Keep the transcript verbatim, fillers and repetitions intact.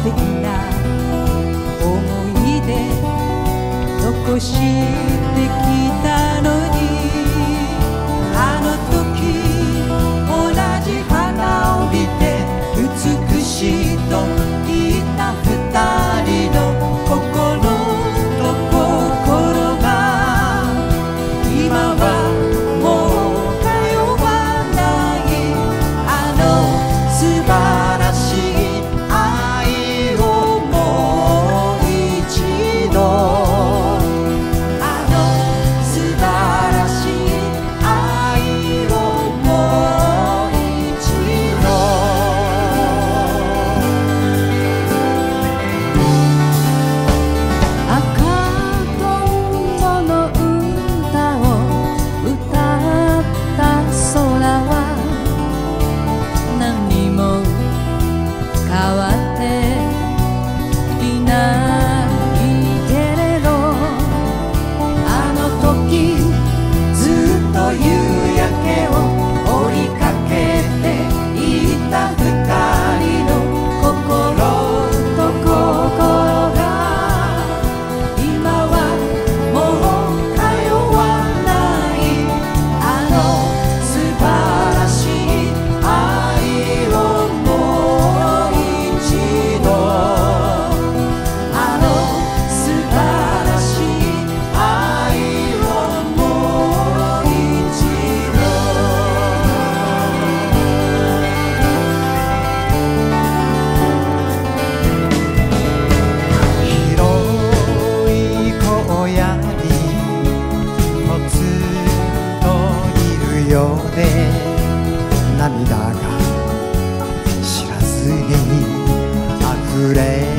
敵な思い出残してきたのに、あの時同じ花を見て美しいと言った二人の心と心が今はもう通わない。あの素晴らしい愛をもう一度、あの素晴らしい愛をもう一度。赤とんぼの歌を歌った空は何も変わっていないけれど、あの時ずっと夕焼けを追いかけていた二人の心と心が今はもう通わない。あの素晴らしい愛をもう一度、あの素晴らしい愛をもう一度。広い荒野にぽつといるようで、涙が知らずに溢れ